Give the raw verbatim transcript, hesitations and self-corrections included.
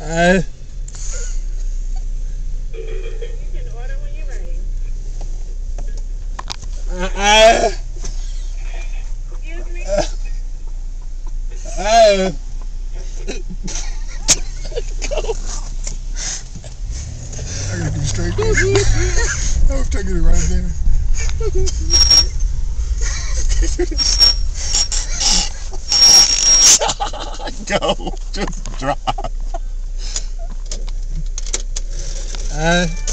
Uh, You can order when you're ready. uh, uh, Excuse me? uh, uh. I gotta go straight there. I was taking it right there. Go, just drop. Uh.